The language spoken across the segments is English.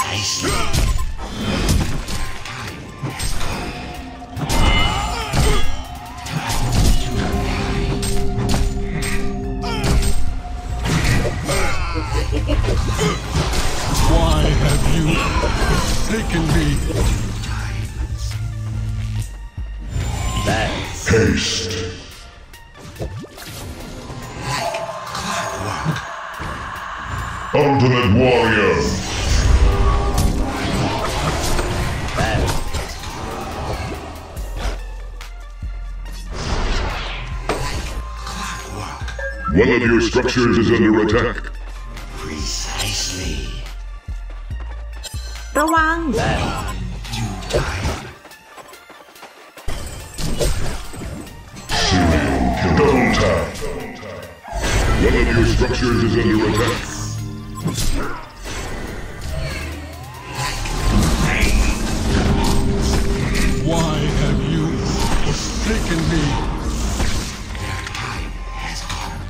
Why have you taken me? Haste. Ultimate Warrior. One of your structures is under attack. Precisely. ระวัง Due time. Double tap. One of your structures is under attack. Why have you forsaken me? Their time has come.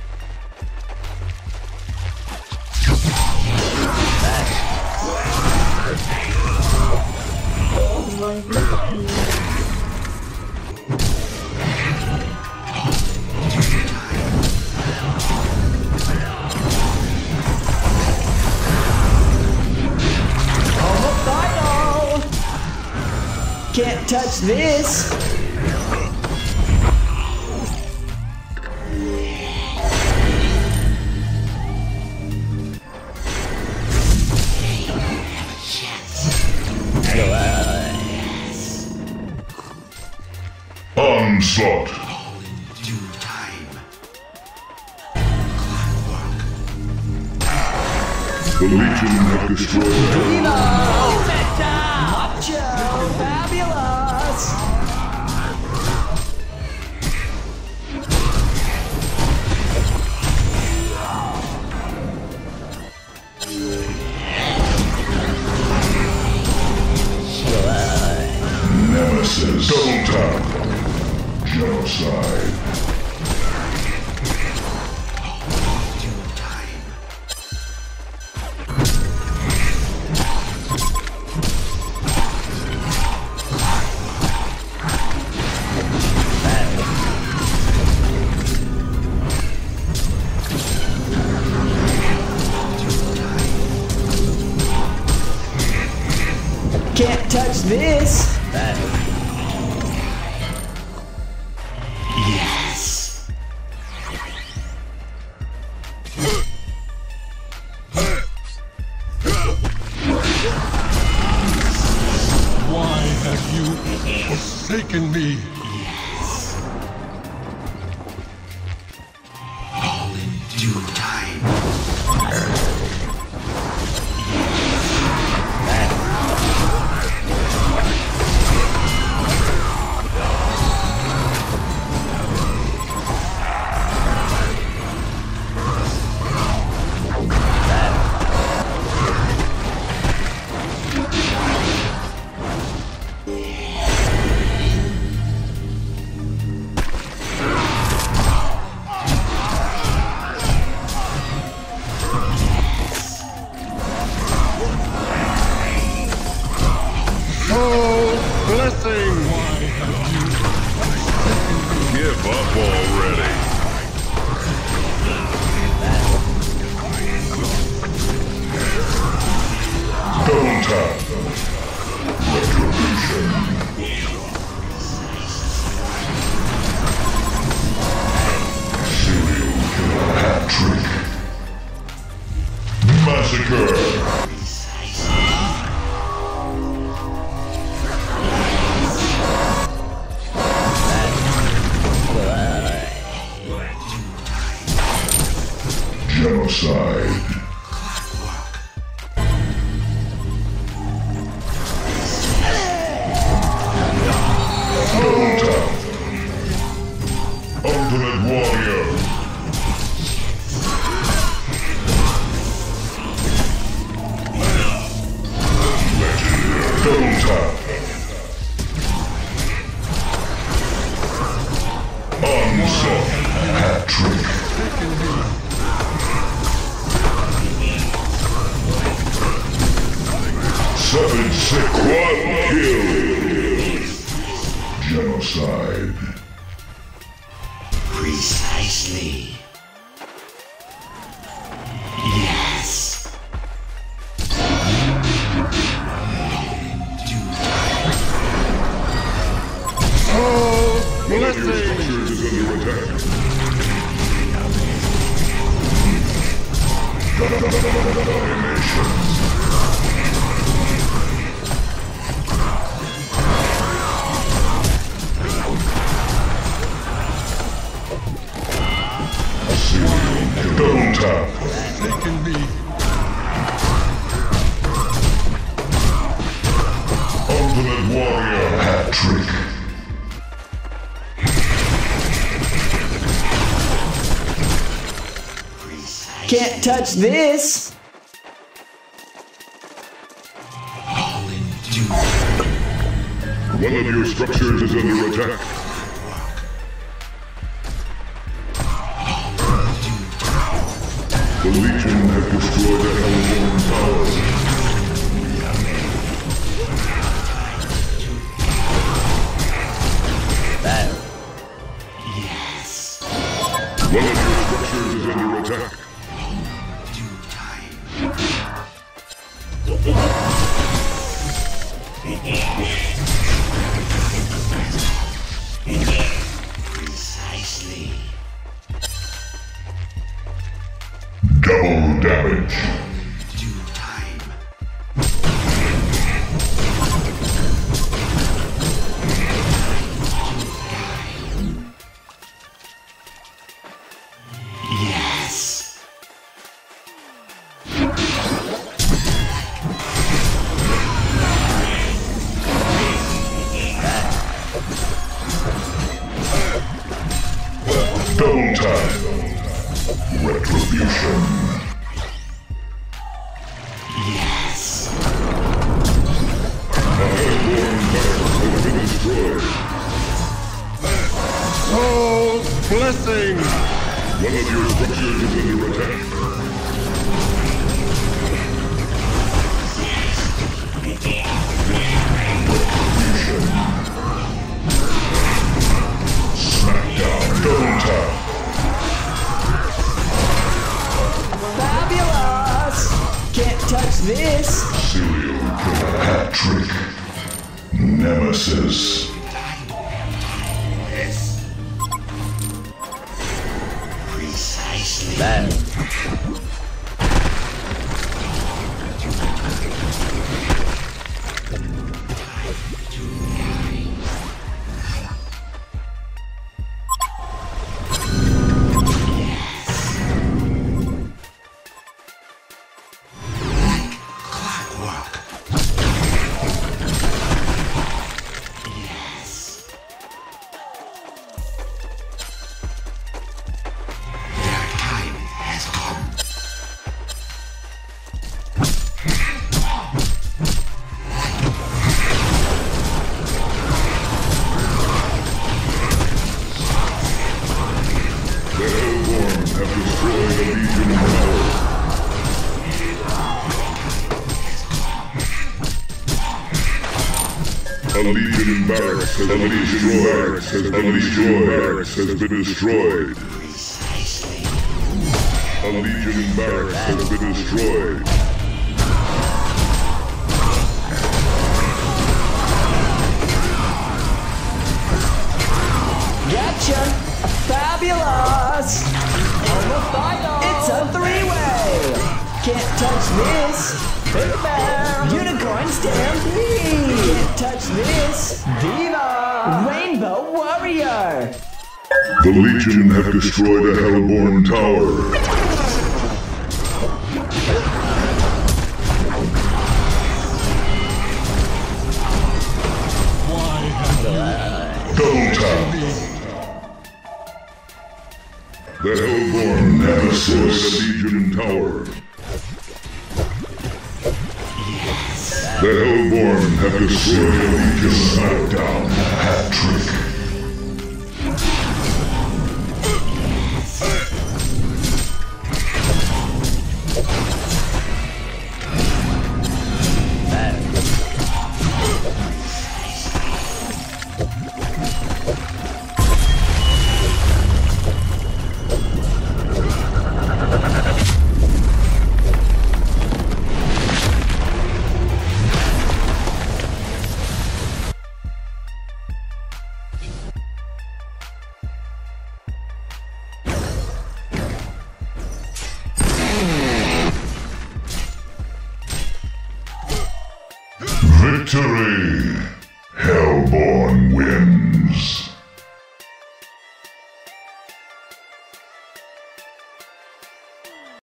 Can't touch this! Onslaught. All in due time. Clockwork. The Legion have destroyed. Macho! Fabulous! Nemesis. Double tap. Genocide. Due time. Can't touch this! Yes. Why have you forsaken me? Yes. All in due time. Quad kill. Genocide. Precisely. Yes. One of your structures is under attack. Domination. Double tap. Forsaken me. Ultimate Warrior hat trick. Can't touch this. All in due. One of your structures is under attack. The Legion have destroyed the Hellborn Tower. Yes. One of your structures is under attack. Due time. Precisely. Double damage. Due time. Yes. Double time. Retribution. Yes. The Hellborn Barracks has been destroyed. Oh, blessing! One of your structures is under attack. Retribution. Smackdown. Double tap. Fabulous. Can't touch this. Serial killer hat trick. Nemesis. Yes. Precisely. Clockwork. Yes. Their time has come. The Hellborn have destroyed a Legion tower. A Legion barracks has been destroyed. A Legion barracks has been destroyed. Precisely. A Legion barracks has been destroyed. Gotcha. Fabulous. It's a three-way. Can't touch this. Unicorn Stampede. Can't touch this. Viva. Rainbow Warrior. The Legion have destroyed a Hellborn tower. Why have Double tap. me? The Hellborn have destroyed a Legion tower. The Hellborn have destroyed a Legion smackdown hat trick. Victory! Hellborn wins.